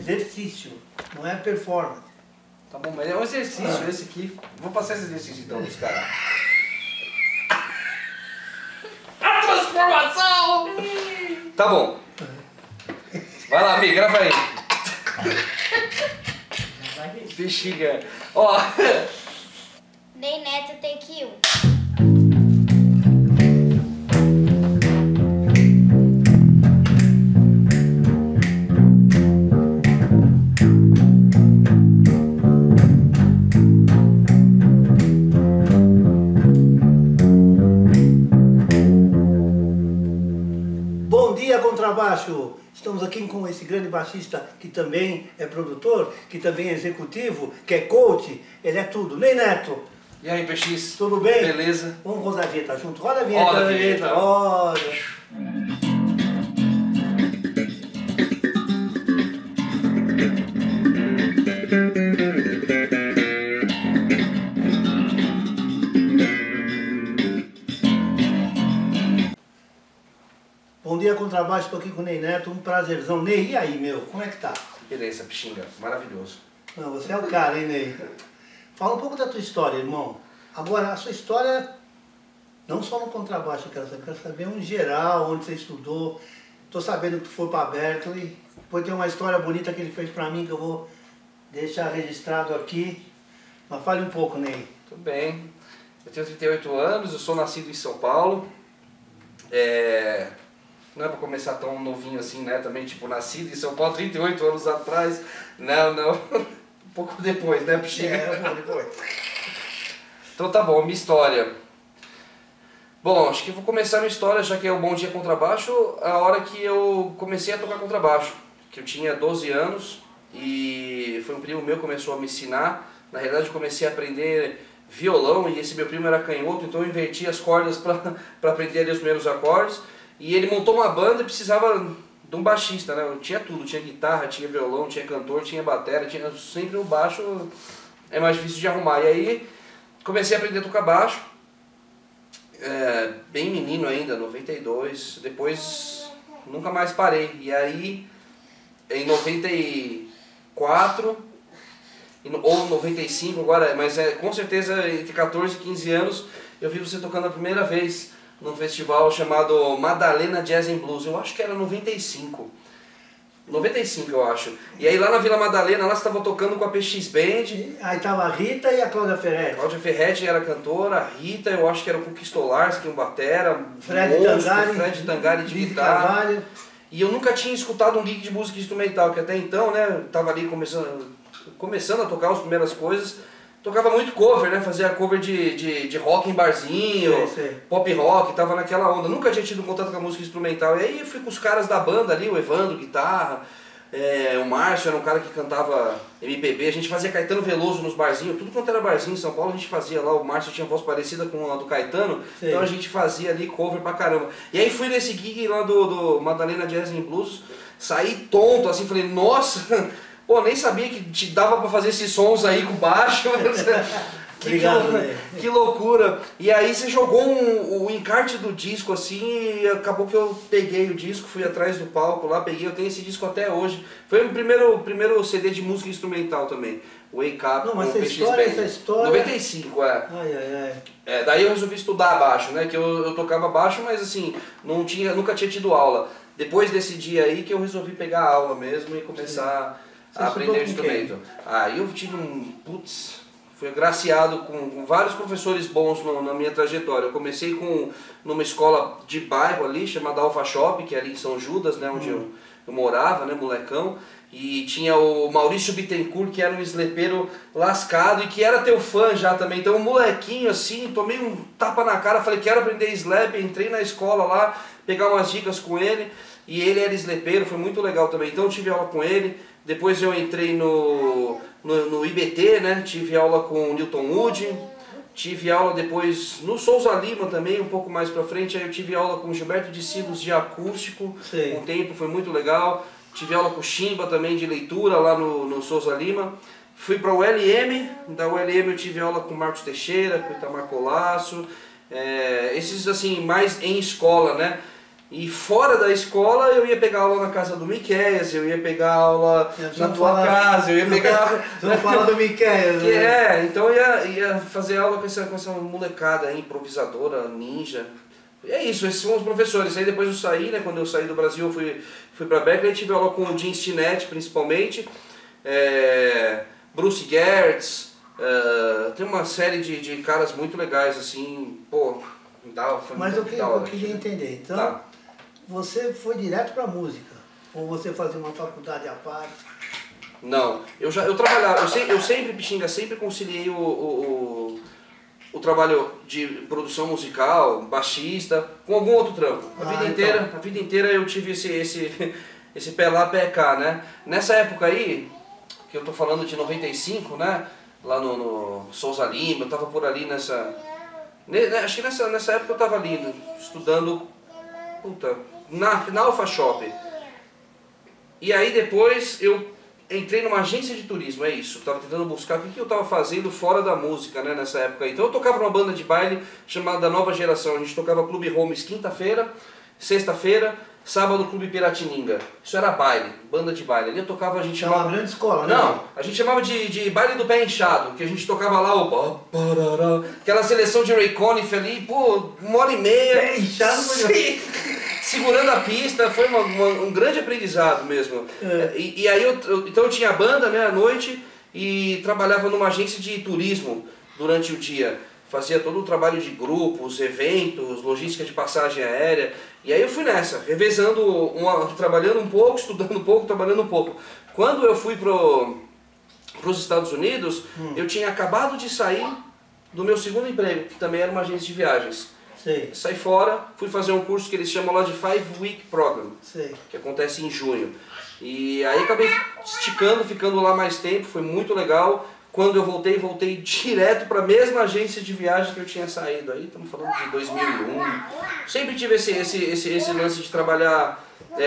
exercício, não é performance. Tá bom, mas é um exercício esse aqui. Vou passar esse exercício então pros caras. A transformação! Tá bom. Vai lá, amigo, grava aí. Bexiga. Ó. Ney Neto take 1. Bom dia, contrabaixo! Estamos aqui com esse grande baixista que também é produtor, que também é executivo, que é coach, ele é tudo. Ney Neto! E aí, PX? Tudo bem? Beleza. Vamos rodar a vinheta junto? Roda a vinheta. Roda a vinheta. Roda. Bom dia, contrabaixo, estou aqui com o Ney Neto, um prazerzão. Ney, e aí, meu, como é que tá? Beleza, Pixinga, maravilhoso. Não, você é o cara, hein, Ney? Fala um pouco da tua história, irmão. Agora, a sua história, não só no contrabaixo, eu quero saber em geral, onde você estudou. Estou sabendo que tu foi para Berkeley, depois tem uma história bonita que ele fez para mim, que eu vou deixar registrado aqui. Mas fale um pouco, Ney. Tudo bem. Eu tenho 38 anos, eu sou nascido em São Paulo. Não é para começar tão novinho assim, né? Também, tipo, nascido em São Paulo 38 anos atrás. Não. Um pouco depois, né, Pixinga? Um pouco depois. Então tá bom, minha história. Bom, acho que vou começar minha história, já que é o Bom Dia Contrabaixo, a hora que eu comecei a tocar contrabaixo. Que eu tinha 12 anos e foi um primo meu que começou a me ensinar. Na realidade eu comecei a aprender violão e esse meu primo era canhoto, então eu inverti as cordas para aprender ali os primeiros acordes. E ele montou uma banda e precisava de um baixista, né? Eu tinha tudo, tinha guitarra, tinha violão, tinha cantor, tinha bateria, tinha sempre o baixo é mais difícil de arrumar. E aí comecei a aprender a tocar baixo, bem menino ainda, 92, depois nunca mais parei. E aí em 94 ou 95 agora, mas com certeza entre 14 e 15 anos eu vi você tocando a primeira vez num festival chamado Madalena Jazz and Blues. Eu acho que era 95 eu acho. E aí lá na Vila Madalena, lá você estava tocando com a PX Band. Aí tava a Rita e a Cláudia Ferretti. Cláudia Ferretti era cantora, a Rita, eu acho que era o Cookie Stolarski, um batera, Fred Tangari de guitarra. Carvalho. E eu nunca tinha escutado um gig de música instrumental, que até então, né, eu tava ali começando a tocar as primeiras coisas. Tocava muito cover, né? Fazia cover de rock em barzinho, Sei. pop rock, tava naquela onda. Nunca tinha tido contato com a música instrumental. E aí eu fui com os caras da banda ali, o Evandro, guitarra, o Márcio era um cara que cantava MPB. A gente fazia Caetano Veloso nos barzinhos, tudo quanto era barzinho em São Paulo a gente fazia lá. O Márcio tinha voz parecida com a do Caetano, Sei. então a gente fazia ali cover pra caramba. E aí fui nesse gig lá do Madalena Jazz and Blues, saí tonto assim, falei, nossa... Pô, nem sabia que te dava pra fazer esses sons aí com baixo. Obrigado, que loucura. E aí você jogou o encarte do disco assim e acabou que eu peguei o disco, fui atrás do palco lá, peguei, eu tenho esse disco até hoje. Foi o primeiro CD de música instrumental também. Wake Up. Não, mas com essa história... 95, Ai. daí eu resolvi estudar baixo, né? Que eu tocava baixo, mas assim, nunca tinha tido aula. Depois desse dia aí que eu resolvi pegar a aula mesmo e começar... a aprender o instrumento. Aí eu tive fui agraciado com vários professores bons na minha trajetória. Eu comecei numa escola de bairro ali, chamada Alfa Shop, que é ali em São Judas, né, onde eu morava, né, molecão. E tinha o Maurício Bittencourt, que era um slepeiro lascado e que era teu fã já também. Então um molequinho assim, tomei um tapa na cara, falei, quero aprender slap, entrei na escola lá, pegar umas dicas com ele. E ele era slepeiro, foi muito legal também. Então eu tive aula com ele. Depois eu entrei no IBT, né? Tive aula com o Newton Wood, tive aula depois no Souza Lima também, um pouco mais pra frente. Aí eu tive aula com o Gilberto de Silos de acústico, um tempo, foi muito legal. Tive aula com o Chimba também de leitura lá no Souza Lima. Fui para o ULM, da ULM eu tive aula com o Marcos Teixeira, com o Itamar Colasso. Esses assim, mais em escola, né? E fora da escola eu ia pegar aula na casa do Miquéias, eu ia pegar aula na tua casa, eu ia pegar... Você não fala do Miquéias, né? Então eu ia fazer aula com essa molecada aí, improvisadora, ninja. E é isso, esses são os professores. Aí depois eu saí, né, quando eu saí do Brasil eu fui pra Berkeley, tive aula com o Jim Stinnett principalmente, Bruce Gertz, tem uma série de caras muito legais, assim, pô, Mas eu queria entender, então, tá. Você foi direto pra música? Ou você fazia uma faculdade à parte? Não, eu trabalhava, eu sempre, Pixinga, sempre conciliei o trabalho de produção musical, baixista, com algum outro trampo. A vida inteira eu tive esse pé lá, pé cá, né? Nessa época aí, que eu tô falando de 95, né? Lá no Souza Lima, eu tava por ali acho que nessa época eu tava ali, estudando, na Alpha Shop. E aí depois eu entrei numa agência de turismo, é isso. Eu tava tentando buscar o que eu tava fazendo fora da música, né, nessa época aí. Então eu tocava numa banda de baile chamada Nova Geração. A gente tocava Clube Holmes quinta-feira, sexta-feira, sábado Clube Piratininga. Isso era baile, banda de baile. Ali eu tocava, a gente chamava... uma grande escola, né? Não, a gente chamava de baile do pé inchado, que a gente tocava lá aquela seleção de Ray Conniff ali, pô, 1h30. Pé inchado, segurando a pista, foi um grande aprendizado mesmo. E aí então eu tinha a banda, né, à noite, e trabalhava numa agência de turismo durante o dia. Fazia todo o trabalho de grupos, eventos, logística de passagem aérea. E aí eu fui nessa, revezando, trabalhando um pouco, estudando um pouco, trabalhando um pouco. Quando eu fui pros Estados Unidos, eu tinha acabado de sair do meu segundo emprego, que também era uma agência de viagens. Sei. Saí fora, fui fazer um curso que eles chamam lá de 5-Week Program, sei, que acontece em junho. E aí acabei esticando, ficando lá mais tempo, foi muito legal. Quando eu voltei direto para a mesma agência de viagem que eu tinha saído. Aí estamos falando de 2001. Sempre tive esse lance de trabalhar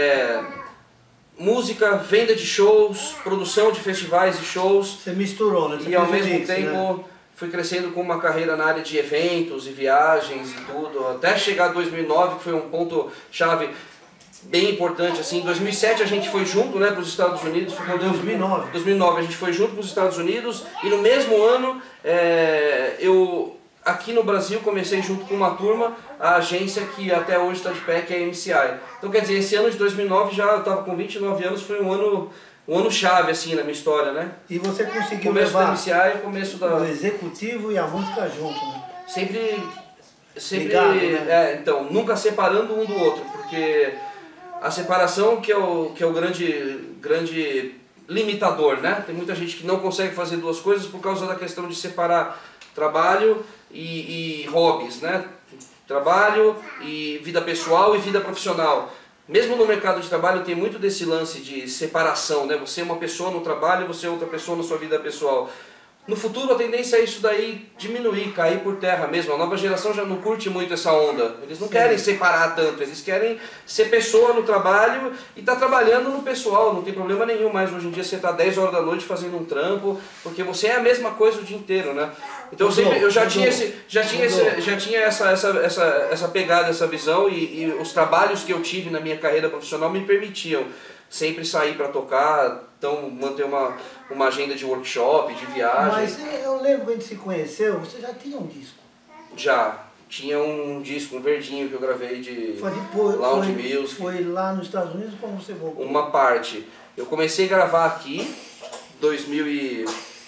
música, venda de shows, produção de festivais e shows. Você misturou, né? E ao mesmo tempo fui crescendo com uma carreira na área de eventos e viagens e tudo, até chegar a 2009, que foi um ponto chave bem importante. Assim, em 2007 a gente foi junto, né, para os Estados Unidos. Em 2009. 2009 a gente foi junto para os Estados Unidos, e no mesmo ano eu aqui no Brasil comecei junto com uma turma a agência que até hoje está de pé, que é a MCI. Então quer dizer, esse ano de 2009 já eu estava com 29 anos, foi um ano chave assim na minha história, né? E você conseguiu começo levar da MCI e começo da... o executivo e a música junto, né? Sempre ligado, né? Então, nunca separando um do outro, porque a separação que é o grande limitador, né? Tem muita gente que não consegue fazer duas coisas por causa da questão de separar trabalho e hobbies, né? Trabalho e vida pessoal e vida profissional. Mesmo no mercado de trabalho tem muito desse lance de separação, né? Você é uma pessoa no trabalho, você é outra pessoa na sua vida pessoal. No futuro a tendência é isso daí diminuir, cair por terra mesmo. A nova geração já não curte muito essa onda. Eles não querem separar tanto, eles querem ser pessoa no trabalho e tá trabalhando no pessoal, não tem problema nenhum. Mas hoje em dia você tá 10 horas da noite fazendo um trampo, porque você é a mesma coisa o dia inteiro, né? Então eu já tinha essa pegada, essa visão, e os trabalhos que eu tive na minha carreira profissional me permitiam sempre sair para tocar, então manter uma agenda de workshop, de viagem. Mas eu lembro quando a gente se conheceu, você já tinha um disco? Já. Tinha um disco, um verdinho que eu gravei de Lounge Music. Foi lá nos Estados Unidos como você voltou? Uma parte. Eu comecei a gravar aqui em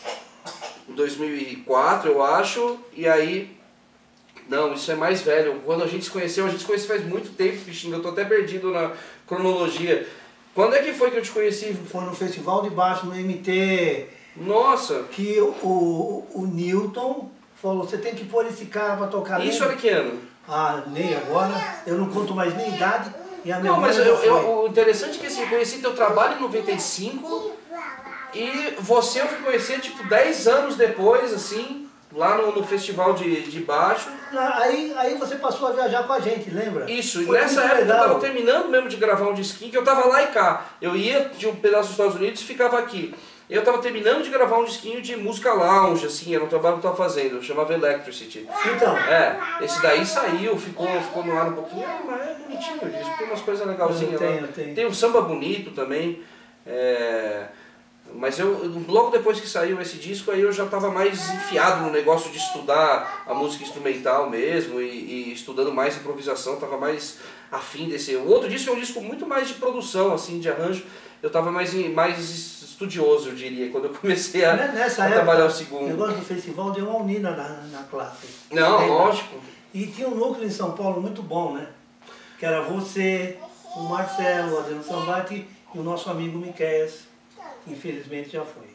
2004, eu acho, e aí... Não, isso é mais velho. Quando a gente se conheceu faz muito tempo, bichinho, eu tô até perdido na cronologia. Quando é que foi que eu te conheci? Foi no Festival de Baixo, no MT. Nossa! Que o Newton falou, você tem que pôr esse cara pra tocar. Isso era que ano? Ah, nem agora. Eu não conto mais nem idade. E a não, mas o interessante é que assim, eu conheci teu trabalho em 95 e você eu fui conhecer tipo 10 anos depois, assim, lá no Festival de Baixo. Aí você passou a viajar com a gente, lembra? Isso, e nessa época eu tava terminando mesmo de gravar um disquinho, que eu tava lá e cá. Eu ia de um pedaço dos Estados Unidos e ficava aqui. E eu estava terminando de gravar um disquinho de música lounge, assim, era um trabalho que eu estava fazendo, chamava Electricity. Então. Esse daí saiu, ficou no ar um pouquinho, mas é bonitinho o disco, tem umas coisas legalzinhas lá. Tem um samba bonito também. Mas logo depois que saiu esse disco, aí eu já estava mais enfiado no negócio de estudar a música instrumental mesmo e estudando mais improvisação, estava mais afim desse... O outro disco é um disco muito mais de produção, assim, de arranjo. Eu estava mais estudioso, eu diria, quando eu comecei a trabalhar o segundo. O negócio do festival deu uma unida na classe. Não, lógico. E tinha um núcleo em São Paulo muito bom, né? Que era você, o Marcelo, o Adriano Sambati e o nosso amigo Miqueias. Infelizmente já foi.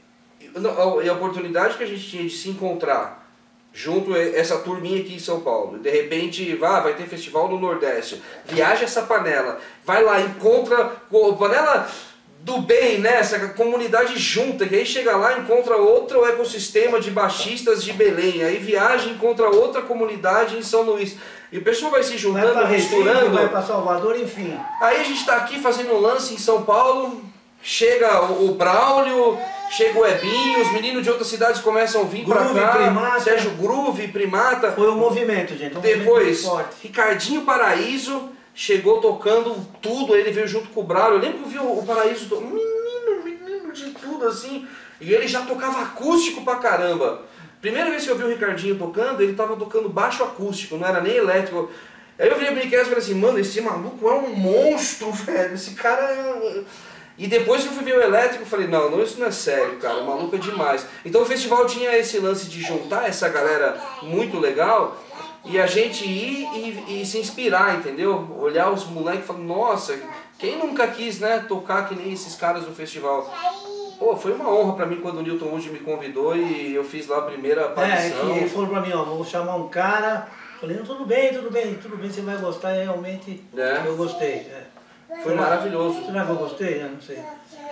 E a oportunidade que a gente tinha de se encontrar junto essa turminha aqui em São Paulo, de repente vai ter festival no Nordeste, viaja essa panela, vai lá, encontra a panela do bem, né? Essa comunidade junta, que aí chega lá, encontra outro ecossistema de baixistas de Belém, aí viaja e encontra outra comunidade em São Luís. E o pessoal vai se juntando, vai misturando. Recife, vai para Salvador, enfim. Aí a gente está aqui fazendo um lance em São Paulo, chega o Braulio, chega o Ebinho, os meninos de outras cidades começam a vir para cá. Primata. Sérgio Groove, Primata. Foi um movimento, gente. Depois, Ricardinho Paraíso chegou tocando tudo, ele veio junto com o Braulio. Eu lembro que eu vi o Paraíso, menino de tudo assim, e ele já tocava acústico pra caramba. Primeira vez que eu vi o Ricardinho tocando, ele tava tocando baixo acústico, não era nem elétrico. Aí eu virei pro Miqueias e falei assim, mano, esse maluco é um monstro, velho, esse cara é... E depois que eu fui ver o elétrico, eu falei, não, isso não é sério, cara, o maluco é demais. Então o festival tinha esse lance de juntar essa galera muito legal e a gente ir e se inspirar, entendeu? Olhar os moleques e falar, nossa, quem nunca quis, né, tocar que nem esses caras no festival? Pô, foi uma honra pra mim quando o Newton Wood me convidou e eu fiz lá a primeira aparição. Que ele falou pra mim, ó, vou chamar um cara. Falei, não, tudo bem, você vai gostar, e realmente eu gostei. Foi maravilhoso. Será que eu gostei? Não sei.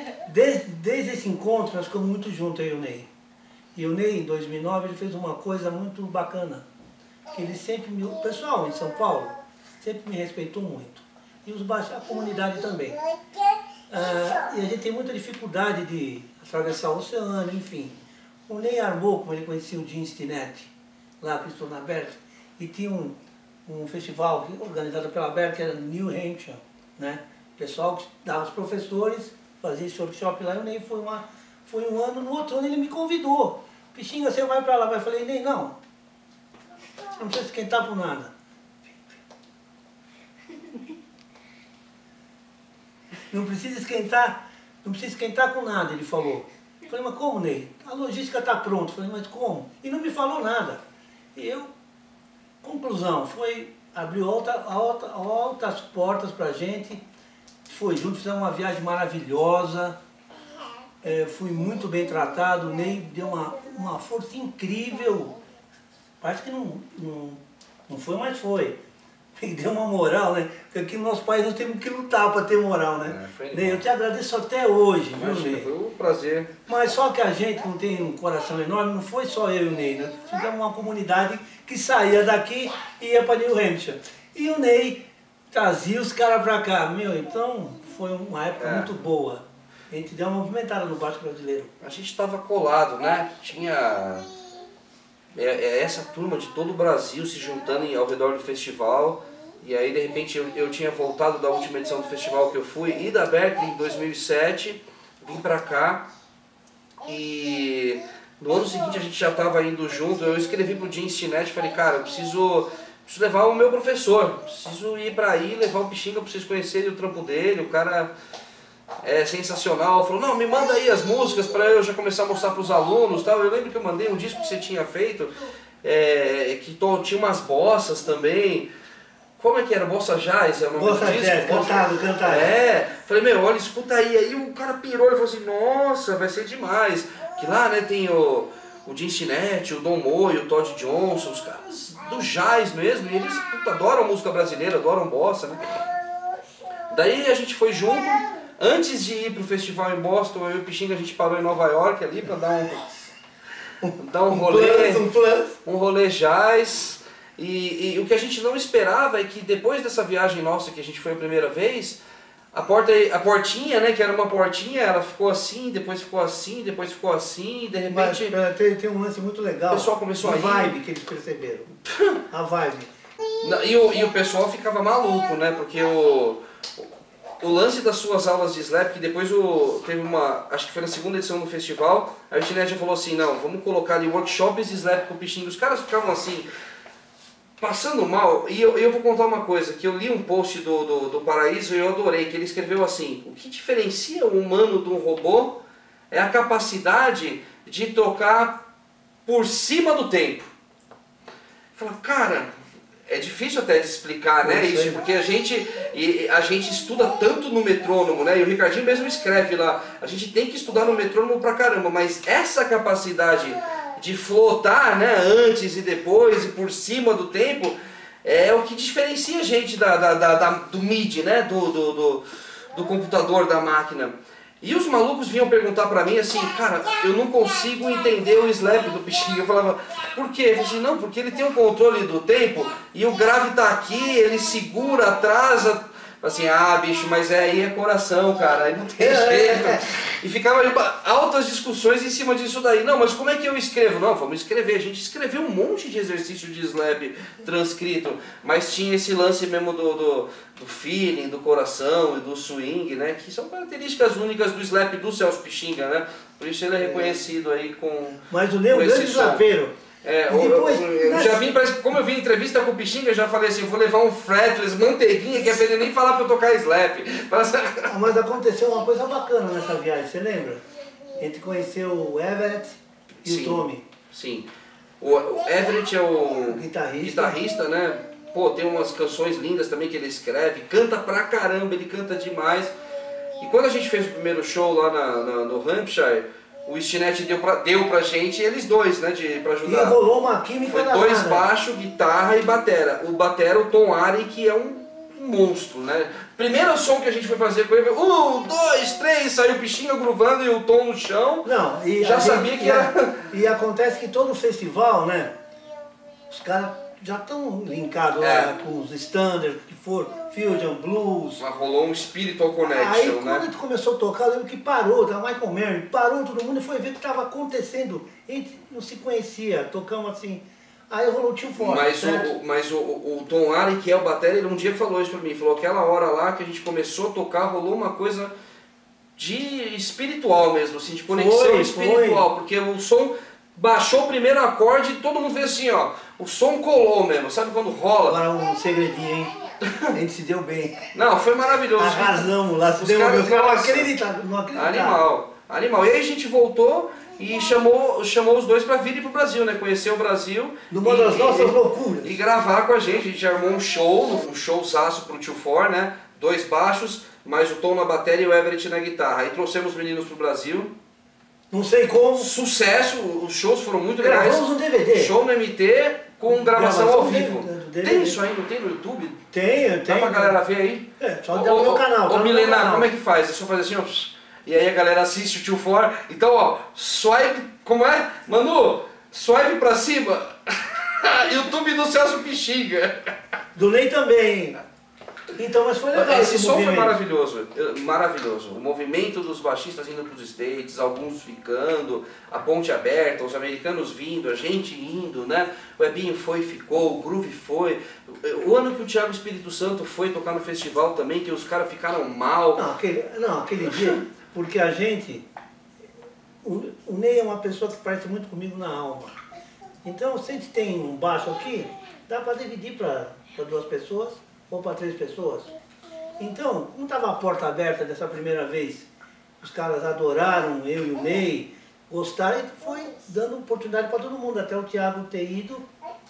Desde esse encontro, nós ficamos muito juntos, eu e o Ney. E o Ney, em 2009, ele fez uma coisa muito bacana. Que ele sempre o pessoal em São Paulo sempre me respeitou muito. E a comunidade também. E a gente tem muita dificuldade de atravessar o oceano, enfim. O Ney armou, como ele conhecia o Jim Stinetti, lá que estou na Berkeley, e tinha um festival organizado pela Berkeley, que era New Hampshire, né? O pessoal que dava os professores, fazia esse workshop lá, e o Ney foi um ano, no outro ano ele me convidou. Pixinga, você vai para lá? Eu falei, Ney, não. Você não precisa esquentar por nada. Não precisa esquentar com nada, ele falou. Eu falei, mas como, Ney? A logística está pronta. Eu falei, mas como? E não me falou nada. E conclusão, abriu altas portas para a gente, foi junto, fizemos uma viagem maravilhosa, fui muito bem tratado, o Ney deu uma força incrível, parece que não foi, mas foi. E deu uma moral, né? Porque aqui no nosso país nós temos que lutar para ter moral, né? Ney, eu te agradeço até hoje, viu, Ney? Foi um prazer. Mas só que a gente não tem um coração enorme, não foi só eu e o Ney, né? Fizemos uma comunidade que saía daqui e ia para New Hampshire. E o Ney trazia os caras para cá, então foi uma época muito boa. A gente deu uma movimentada no baixo brasileiro. A gente estava colado, né? Tinha essa turma de todo o Brasil se juntando ao redor do festival. E aí, de repente, eu tinha voltado da última edição do festival que eu fui, e da Berkeley em 2007, vim pra cá. E no ano seguinte a gente já estava indo junto. Eu escrevi pro Jim Stinetti e falei, cara, eu preciso levar o meu professor. Preciso ir pra aí, levar o Pixinga pra vocês conhecerem o trampo dele. O cara é sensacional. Falou, não, me manda aí as músicas para eu já começar a mostrar para os alunos, tal. Eu lembro que eu mandei um disco que você tinha feito, que tinha umas bossas também. Como é que era? Bossa Jazz? É o nome Bossa do disco? Jazz, cantado. Falei, meu, olha, escuta aí. Aí o cara pirou e falou assim, nossa, vai ser demais. Que lá, né, tem o Jim Stinetti, o Don Moy, o Todd Johnson, os caras do jazz mesmo. E eles adoram música brasileira, adoram bossa, né? Daí a gente foi junto. Antes de ir pro festival em Boston, eu e o Pixinga, a gente parou em Nova York ali para dar um rolê, um rolê jazz. E o que a gente não esperava é que depois dessa viagem nossa, que a gente foi a primeira vez, a portinha, né, que era uma portinha, ela ficou assim, depois ficou assim, depois ficou assim, e de repente... Mas, tem um lance muito legal. O pessoal começou a ir. A vibe que eles perceberam. A vibe. E o pessoal ficava maluco, né, porque o lance das suas aulas de slap, que depois teve uma, acho que foi na segunda edição do festival, a Itinéria já falou assim, não, vamos colocar ali workshops de slap com o Pichinga. Os caras ficavam assim, passando mal, e eu vou contar uma coisa, que eu li um post do Paraíso e eu adorei, que ele escreveu assim, o que diferencia o humano de um robô é a capacidade de tocar por cima do tempo. Fala, cara... É difícil até de explicar, né, isso, porque a gente estuda tanto no metrônomo, né, e o Ricardinho mesmo escreve lá, a gente tem que estudar no metrônomo pra caramba, mas essa capacidade de flotar, né, antes e depois e por cima do tempo, é o que diferencia a gente do MIDI, né, do computador, da máquina. E os malucos vinham perguntar pra mim assim, cara, eu não consigo entender o slap do Pichinga. Eu falava, por quê? Eu falei assim, não, porque ele tem um controle do tempo e o grave tá aqui, ele segura, atrasa. Assim, ah, bicho, mas aí é coração, cara, aí não tem jeito. E ficava altas discussões em cima disso daí. Não, mas como é que eu escrevo? Não, vamos escrever. A gente escreveu um monte de exercício de slap transcrito, mas tinha esse lance mesmo do feeling, do coração e do swing, né? Que são características únicas do slap do Celso Pichinga, né? Por isso ele é reconhecido aí com. Mas o Ney é um grande slapeiro. Como eu vi em entrevista com o Pichinga, eu já falei assim, eu vou levar um fretless, manteiguinha, que é pra ele nem falar pra eu tocar slap. Mas aconteceu uma coisa bacana nessa viagem, você lembra? A gente conheceu o Everett e o Tommy. Sim. O Everett é o guitarrista, né? Pô, tem umas canções lindas também que ele escreve, canta pra caramba, ele canta demais. E quando a gente fez o primeiro show lá no Hampshire, o Stinet deu pra gente eles dois, né, pra ajudar. E rolou uma química. Foi dois baixo, guitarra e batera. O batera, o Tom Ari, que é um monstro, né. Primeiro som que a gente foi fazer com ele, 1, 2, 3, saiu o Pichinga groovando e o Tom no chão. Não, e já sabia que era... E acontece que todo festival, né, os caras já estão linkados lá com os standards, que for Fusion, Blues. Mas rolou um spiritual connection, aí, né? Quando a gente começou a tocar, eu lembro que parou, da Michael Mary, parou todo mundo e foi ver o que estava acontecendo. A gente não se conhecia, tocamos assim. Aí rolou o Tio Forte. Mas o Tom Ari, que é o batera, ele um dia falou isso pra mim, falou aquela hora lá que a gente começou a tocar, rolou uma coisa de espiritual mesmo, assim, de conexão espiritual, porque o som... Baixou o primeiro acorde e todo mundo fez assim, ó. O som colou mesmo, sabe quando rola? Agora um segredinho, hein? A gente se deu bem. Não, foi maravilhoso. Arrasamos lá, se deu bem. Não acreditaram. Animal. E aí a gente voltou e chamou os dois pra virem pro Brasil, né? Conhecer o Brasil. Numa das nossas loucuras. E gravar com a gente. A gente armou um showzaço pro Tio For, né? 2 baixos, mais o Tom na bateria e o Everett na guitarra. Aí trouxemos os meninos pro Brasil. Não sei como. Sucesso, os shows foram muito legais. Gravamos um DVD. Show no MT com gravação ao vivo. Tem isso aí, não tem no YouTube? Tem. Dá pra galera ver aí? Só tem no meu canal. Ô Milena, como é que faz? É só fazer assim, ó. E aí a galera assiste o Tio For. Então, ó, swipe, como é? Manu, swipe pra cima. YouTube do Celso Pichinga. Do Ney também. Então, mas foi legal. Esse som foi maravilhoso, maravilhoso. O movimento dos baixistas indo para os States, alguns ficando, a ponte aberta, os americanos vindo, a gente indo, né? O Ebinho foi e ficou, o Groove foi. O ano que o Thiago Espírito Santo foi tocar no festival também, que os caras ficaram mal. Não, aquele dia, porque a gente... O Ney é uma pessoa que parece muito comigo na alma. Então, se a gente tem um baixo aqui, dá para dividir para 2 pessoas. Ou para 3 pessoas. Então, como estava a porta aberta dessa primeira vez, os caras adoraram eu e o Ney, gostaram, e foi dando oportunidade para todo mundo, até o Thiago ter ido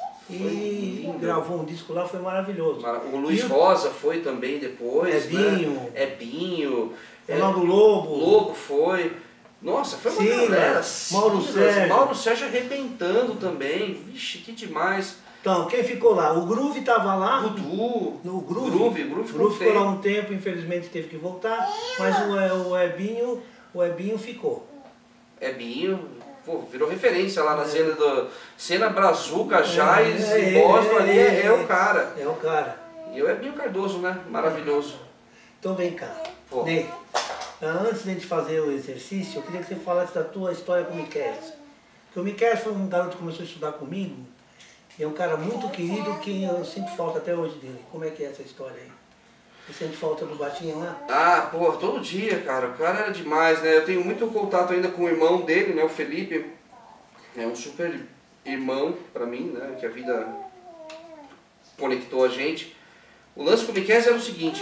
e gravou um disco lá, foi maravilhoso. O Luiz Rosa foi também depois, Ebinho. Né? Ebinho. Ronaldo Lobo. Lobo foi. Nossa, foi uma galera. Mauro Sérgio arrebentando também. Vixe, que demais. Então, quem ficou lá? O Groove estava lá. Dudu. O Groove ficou lá um tempo, infelizmente teve que voltar. Mas o Ebinho ficou. Ebinho, pô, virou referência lá na cena Brazuca, Jais e Boston ali, é o cara. É o cara. E o Ebinho Cardoso, né? Maravilhoso. Então vem cá. Pô. Ney, antes de a gente fazer o exercício, eu queria que você falasse da tua história com o Miqueias. Porque o Miqueias foi um garoto que começou a estudar comigo, e é um cara muito querido que eu sinto falta até hoje dele. Como é que é essa história aí? Você sente falta do Batinha lá? Ah, pô, todo dia, cara. O cara era demais, né? Eu tenho muito contato ainda com o irmão dele, né? O Felipe. É um super irmão pra mim, né? Que a vida conectou a gente. O lance com o Miqueias era o seguinte.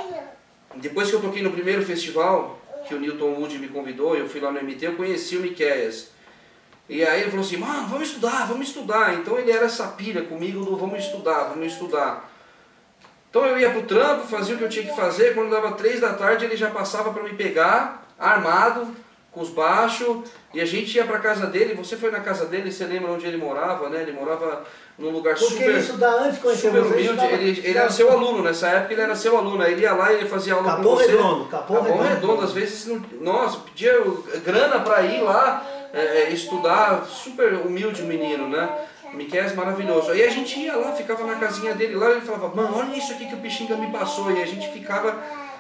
Depois que eu toquei no primeiro festival, que o Newton Wood me convidou, eu fui lá no MT, eu conheci o Miqueias. E aí ele falou assim, mano, vamos estudar, vamos estudar. Então ele era essa pilha comigo do vamos estudar, vamos estudar. Então eu ia pro trampo, fazia o que eu tinha que fazer, quando dava 3 da tarde ele já passava para me pegar, armado, com os baixos, e a gente ia pra casa dele. Você foi na casa dele, você lembra onde ele morava, né? Ele morava num lugar porque super, ele estudava antes de conhecer super você, humilde, ele era seu aluno, nessa época ele era seu aluno, aí ele ia lá e ele fazia aula Capão com você. Redondo, Capão Redondo, às vezes, nossa, pedia grana pra ir lá estudar, super humilde o menino, né? Miqueias maravilhoso. Aí a gente ia lá, ficava na casinha dele lá, e ele falava, mano, olha isso aqui que o Pixinga me passou. E a gente ficava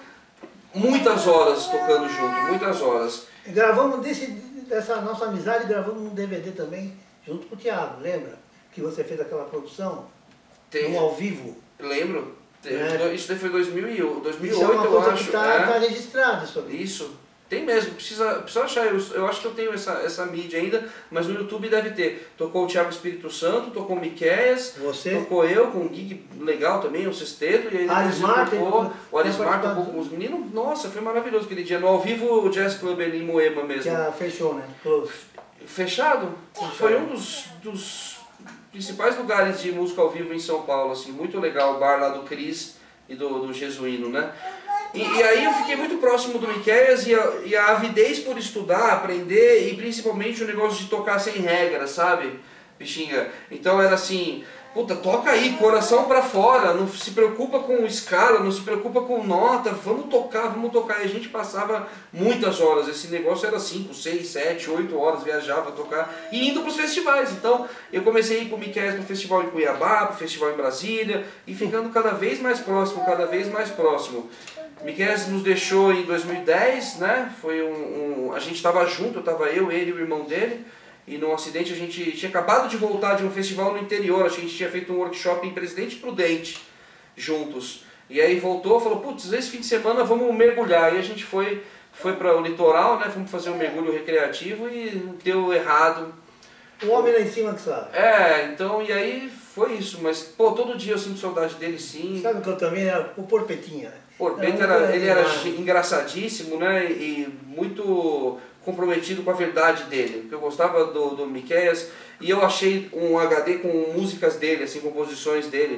muitas horas tocando junto, muitas horas. Gravamos dessa nossa amizade, gravamos um DVD também, junto com o Thiago, lembra? Que você fez aquela produção, um ao vivo. Lembro. Isso daí foi 2008, isso é uma coisa eu acho. Que tá registrado sobre isso. Tem mesmo, precisa achar. Eu acho que eu tenho essa mídia ainda, mas no YouTube deve ter. Tocou o Thiago Espírito Santo, tocou o Miqueias, tocou eu com um gig legal também, um sexteto, e aí depois tocou o Arismar, tocou com os meninos. Nossa, foi maravilhoso aquele dia. No ao vivo o Jazz Club ali em Moema mesmo. Já fechou, né? Close. Fechado? Foi um dos principais lugares de música ao vivo em São Paulo, assim, muito legal, o bar lá do Cris e do Jesuíno, né? E aí eu fiquei muito próximo do Miqueias e a avidez por estudar, aprender e principalmente o negócio de tocar sem regras, sabe, Pixinga? Então era assim, puta, toca aí, coração pra fora, não se preocupa com escala, não se preocupa com nota, vamos tocar. E a gente passava muitas horas, esse negócio era 5, 6, 7, 8 horas, viajava a tocar e indo pros festivais. Então eu comecei a ir com o Miqueias pro festival em Cuiabá, pro festival em Brasília e ficando cada vez mais próximo, cada vez mais próximo. Miqueias nos deixou em 2010, né? Foi a gente estava junto, estava eu, ele e o irmão dele, e num acidente a gente tinha acabado de voltar de um festival no interior, a gente tinha feito um workshop em Presidente Prudente, juntos. E aí voltou, falou, putz, esse fim de semana vamos mergulhar. E a gente foi para o litoral, né? Fomos fazer um mergulho recreativo e deu errado. O homem lá em cima que sabe. Então, e aí foi isso, mas, pô, todo dia eu sinto saudade dele, sim. Sabe que eu também era o Porpetinha, né? Porpeta ele era engraçadíssimo, né, e muito comprometido com a verdade dele, porque eu gostava do Miqueias, e eu achei um HD com músicas dele, assim, composições dele,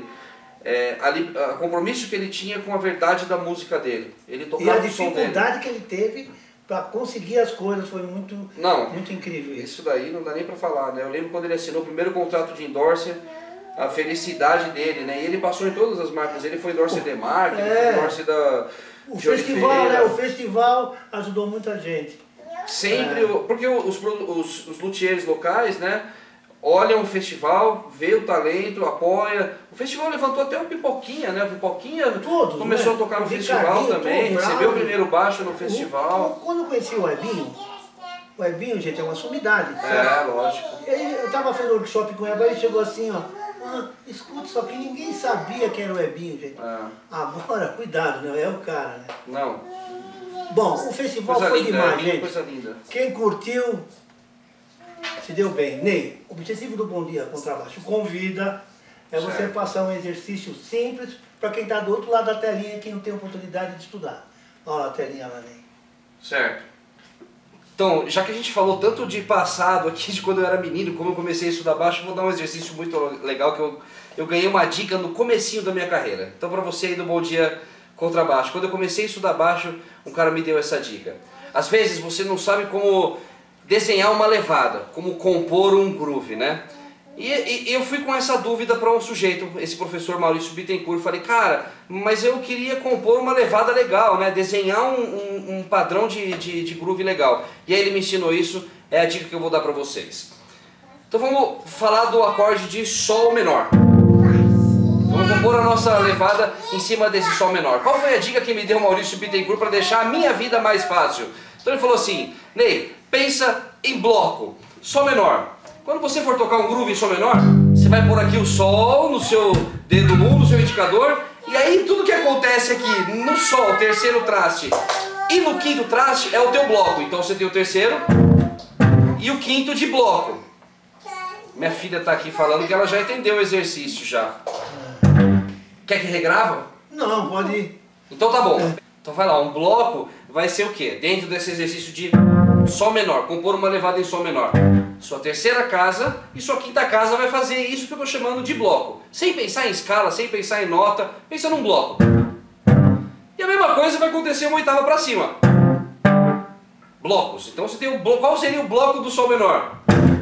o compromisso que ele tinha com a verdade da música dele. Ele tocava e a dificuldade que ele teve para conseguir as coisas foi muito incrível. Isso daí não dá nem para falar, né? Eu lembro quando ele assinou o primeiro contrato de endorse, a felicidade dele, né? E ele passou em todas as marcas. Ele foi endorse de marca, ele foi endorse da... O festival, né? O festival ajudou muita gente. Sempre, porque os luthiers locais, né? Olham o festival, vê o talento, apoia. O festival levantou até o Pipoquinha, né? O Pipoquinha começou a tocar no festival também, recebeu o primeiro baixo no festival. Quando eu conheci o Ebinho, gente, é uma sumidade. Lógico. Eu estava fazendo workshop com ele, ele chegou assim, ó. Escuta, só que ninguém sabia quem era o Ebinho, gente. Agora, cuidado, né? É o cara, né? Não. Bom, o festival foi demais, gente. Coisa linda. Quem curtiu, se deu bem. Ney, o objetivo do Bom Dia Contrabaixo convida você passar um exercício simples para quem está do outro lado da telinha e que não tem oportunidade de estudar. Olha a telinha lá, Ney. Certo. Então, já que a gente falou tanto de passado aqui, de quando eu era menino, como eu comecei a estudar baixo, eu vou dar um exercício muito legal que eu ganhei uma dica no comecinho da minha carreira. Então, para você aí do Bom Dia Contrabaixo, quando eu comecei a estudar baixo, um cara me deu essa dica. Às vezes você não sabe como desenhar uma levada, como compor um groove, né? E eu fui com essa dúvida para um sujeito, esse professor Maurício Bittencourt, falei, cara, mas eu queria compor uma levada legal, né? Desenhar um padrão de groove legal. E aí ele me ensinou isso, é a dica que eu vou dar para vocês. Então vamos falar do acorde de Sol menor. Vamos vamos compor a nossa levada em cima desse Sol menor. Qual foi a dica que me deu o Maurício Bittencourt para deixar a minha vida mais fácil? Então ele falou assim, Ney, pensa em bloco, Sol menor. Quando você for tocar um groove em Sol menor, você vai pôr aqui o Sol no seu dedo 1, no seu indicador, e aí tudo que acontece aqui no Sol, terceiro traste, e no quinto traste é o teu bloco. Então você tem o terceiro e o quinto de bloco. Minha filha está aqui falando que ela já entendeu o exercício já. Quer que regrava? Não, pode ir. Então tá bom. Então vai lá, um bloco vai ser o quê? Dentro desse exercício de Sol menor, compor uma levada em Sol menor. Sua terceira casa e sua quinta casa vai fazer isso que eu estou chamando de bloco. Sem pensar em escala, sem pensar em nota, pensa num bloco. E a mesma coisa vai acontecer uma oitava para cima. Blocos. Então você tem o bloco. Qual seria o bloco do Sol menor?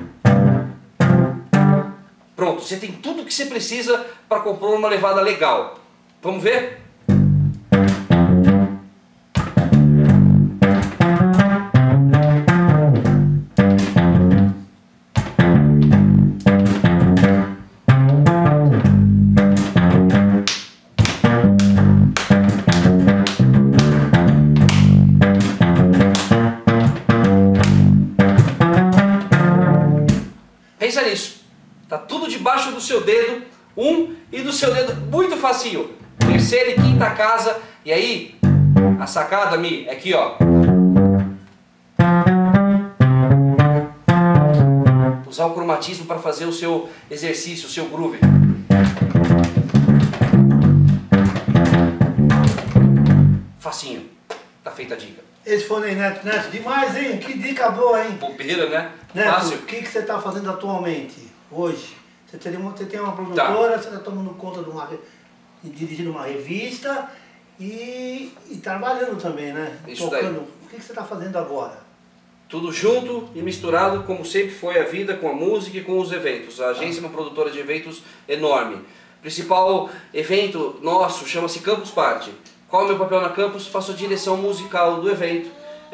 Pronto, você tem tudo o que você precisa para compor uma levada legal. Vamos ver? Pensa nisso. Tá tudo debaixo do seu dedo 1 e do seu dedo muito facinho. Terceira e quinta casa. E aí, a sacada, Mi, é aqui, ó. Usar o cromatismo para fazer o seu exercício, o seu groove. Facinho. Tá feita a dica. Esse foi o Ney Neto. Neto, demais, hein? Que dica boa, hein? Bobeira, né? Neto, Fácil. o que você está fazendo atualmente, hoje? Você tem uma produtora, você está tomando conta dirigindo uma revista e trabalhando também, né? Isso tocando. daí. O que você está fazendo agora? Tudo junto e misturado, como sempre foi a vida, com a música e com os eventos. A agência é uma produtora de eventos enorme. O principal evento nosso chama-se Campus Party. Qual é o meu papel na Campus? Faço a direção musical do evento,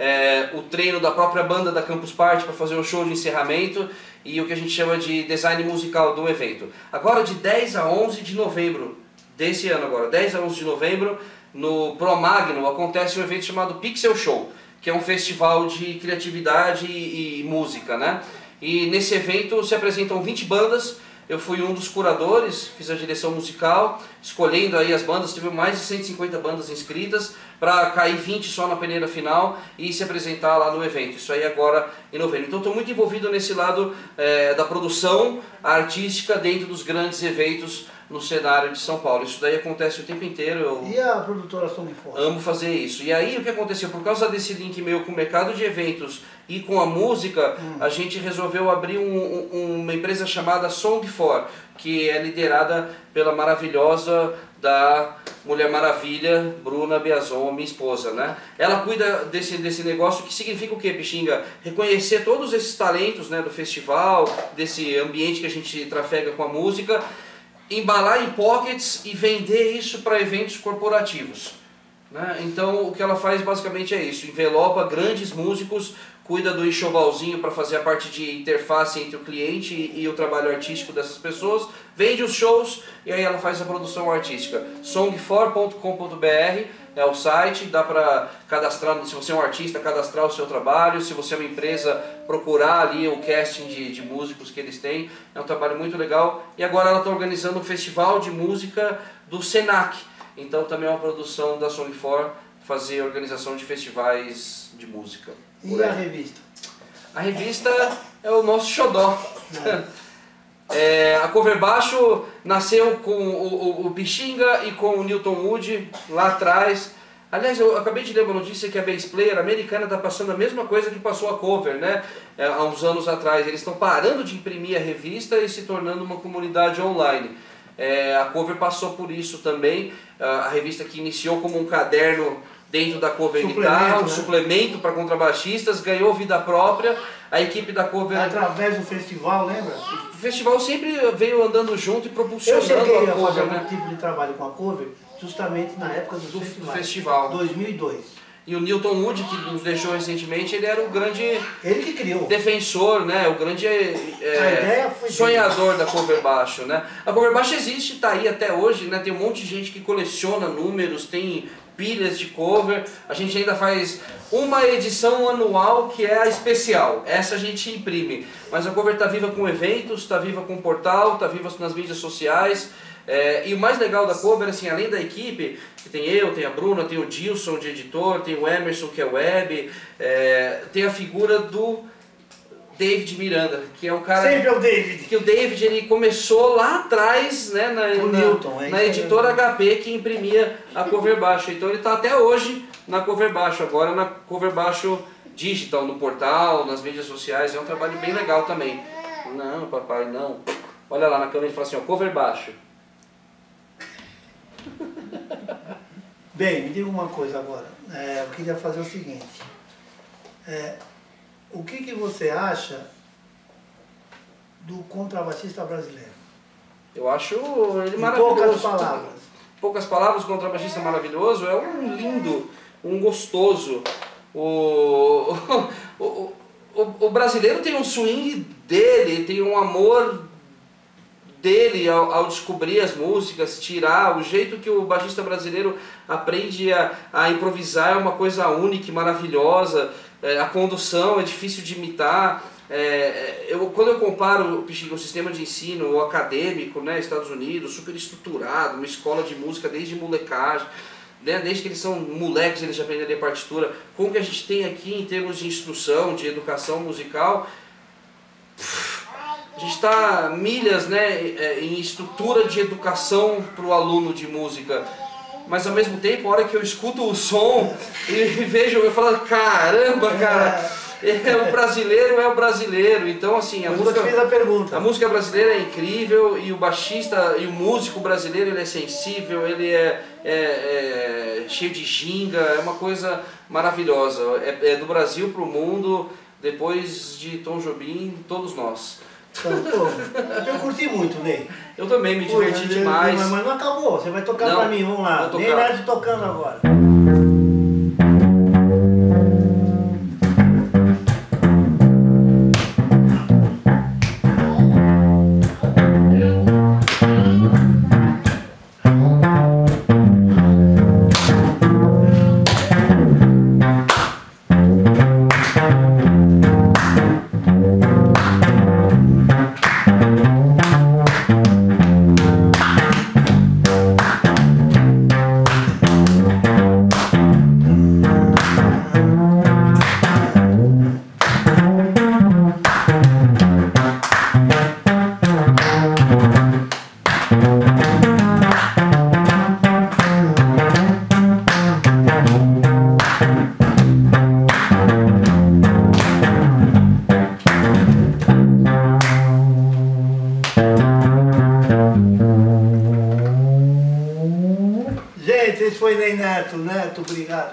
o treino da própria banda da Campus Party para fazer um show de encerramento e o que a gente chama de design musical do evento. Agora de 10 a 11 de novembro desse ano, agora 10 a 11 de novembro, no Pro Magno acontece um evento chamado Pixel Show, que é um festival de criatividade e música, né? E nesse evento se apresentam 20 bandas. Eu fui um dos curadores, fiz a direção musical, escolhendo aí as bandas, tive mais de 150 bandas inscritas, para cair 20 só na peneira final e se apresentar lá no evento. Isso aí agora em novembro. Então estou muito envolvido nesse lado da produção artística dentro dos grandes eventos no cenário de São Paulo. Isso daí acontece o tempo inteiro. E a produtora Sony Ford? Amo fazer isso. E aí o que aconteceu? Por causa desse link meu com o mercado de eventos e com a música, a gente resolveu abrir uma empresa chamada Song4, que é liderada pela maravilhosa da Mulher Maravilha, Bruna Biazon, minha esposa, né? Ela cuida desse negócio, que significa o quê, Pixinga? Reconhecer todos esses talentos, né, do festival, desse ambiente que a gente trafega com a música, embalar em pockets e vender isso para eventos corporativos, né? Então o que ela faz basicamente é isso, envelopa grandes músicos, cuida do enxovalzinho para fazer a parte de interface entre o cliente e o trabalho artístico dessas pessoas, vende os shows e aí ela faz a produção artística. Song4.com.br é o site, dá para cadastrar, se você é um artista, cadastrar o seu trabalho, se você é uma empresa, procurar ali o casting de músicos que eles têm, é um trabalho muito legal. E agora ela está organizando um festival de música do Senac, então também é uma produção da Song4, fazer organização de festivais de música. E a revista? A revista é o nosso xodó. A Cover Baixo nasceu com o Pixinga e com o Newton Wood lá atrás. Aliás, eu acabei de ler uma notícia que a Bass Player americana está passando a mesma coisa que passou a Cover, né? Há uns anos atrás. Eles estão parando de imprimir a revista e se tornando uma comunidade online. A Cover passou por isso também. A revista que iniciou como um caderno dentro da Cover Guitarra, um suplemento para contrabaixistas, ganhou vida própria. A equipe da Cover... Através do festival, lembra? O festival sempre veio andando junto e propulsionando a Cover. Eu cheguei a fazer um tipo de trabalho com a Cover justamente na época do festival. 2002. E o Newton Wood, que nos deixou recentemente, ele era o grande Ele que criou. defensor, né? O grande ideia foi sonhador da cover baixo, né? A cover baixo existe, está aí até hoje, né? Tem um monte de gente que coleciona números, tem pilhas de cover. A gente ainda faz uma edição anual que é a especial. Essa a gente imprime. Mas a cover está viva com eventos, está viva com portal, está viva nas mídias sociais. E o mais legal da cover, assim, além da equipe, que tem eu, tem a Bruna, tem o Dilson de editor, tem o Emerson que é web, tem a figura do David Miranda, que é um cara... Sempre é o David. Que o David, ele começou lá atrás, né, na editora HP, que imprimia a cover baixo. Então ele está até hoje na cover baixo, agora na cover baixo digital, no portal, nas mídias sociais. É um trabalho bem legal também. Não, papai, não. Olha lá na câmera e fala assim, ó, cover baixo. Bem, me diga uma coisa agora. Eu queria fazer o seguinte. O que você acha do contrabaixista brasileiro? Eu acho ele maravilhoso. Poucas palavras. Poucas palavras, o contrabaixista maravilhoso, é um lindo, um gostoso. O brasileiro tem um swing dele, tem um amor dele ao descobrir as músicas, tirar, o jeito que o baixista brasileiro aprende a improvisar é uma coisa única e maravilhosa, a condução é difícil de imitar. Quando eu comparo o sistema de ensino, o acadêmico, né, Estados Unidos, super estruturado, uma escola de música desde molecagem, né, desde que eles são moleques eles já aprendem a ler partitura, com o que a gente tem aqui em termos de instrução, de educação musical, a gente está milhas, né, em estrutura de educação para o aluno de música, mas ao mesmo tempo, a hora que eu escuto o som e vejo, eu falo, caramba, cara, o brasileiro é o brasileiro. Então assim, a música brasileira é incrível, e o baixista e o músico brasileiro, ele é sensível, ele é cheio de ginga, é uma coisa maravilhosa, é do Brasil para o mundo, depois de Tom Jobim, todos nós. Eu curti muito, Ney. Eu também me diverti demais. Mas não acabou, você vai tocar pra mim, vamos lá. Ney Neto tocando agora. Esse foi Ney Neto, Neto, obrigado.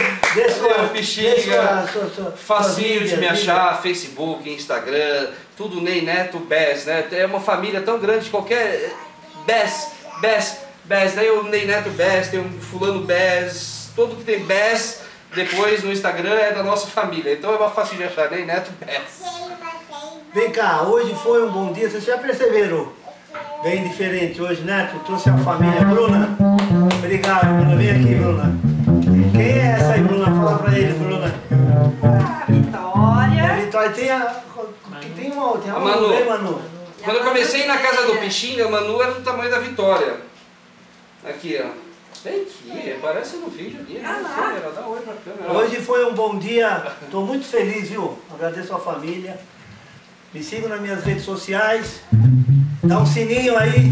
Facinho de me achar, Facebook, Instagram, tudo Ney Neto Bass, né? É uma família tão grande, qualquer Bass, daí o Ney Neto Bass, tem um fulano Bass, todo que tem Bass, depois no Instagram é da nossa família, então é uma fácil de achar, Ney Neto Bass. Vem cá, hoje foi um bom dia, vocês já perceberam? Bem diferente hoje, Neto, trouxe a família. Bruna, obrigado, Bruna, vem aqui, Bruna. Quem é essa aí, Bruna? Fala pra ele, Bruna. Vitória. A Vitória tem uma Manu. Vem, Manu. Quando eu comecei na casa do Pixinga, a Manu era do tamanho da Vitória. Aqui, ó. Vem aqui, parece no vídeo ali, né? Dá oi pra câmera. Hoje foi um bom dia, estou muito feliz, viu? Agradeço a família. Me sigam nas minhas redes sociais. Dá um sininho aí.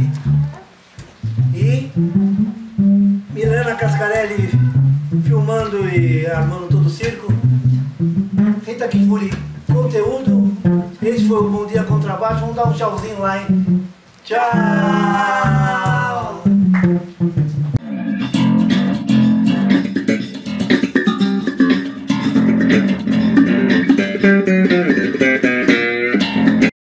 E Milena Cascarelli filmando e armando todo o circo. Rita Kifuri, conteúdo. Esse foi o Bom Dia Contrabaixo. Vamos dar um tchauzinho lá, hein? Tchau!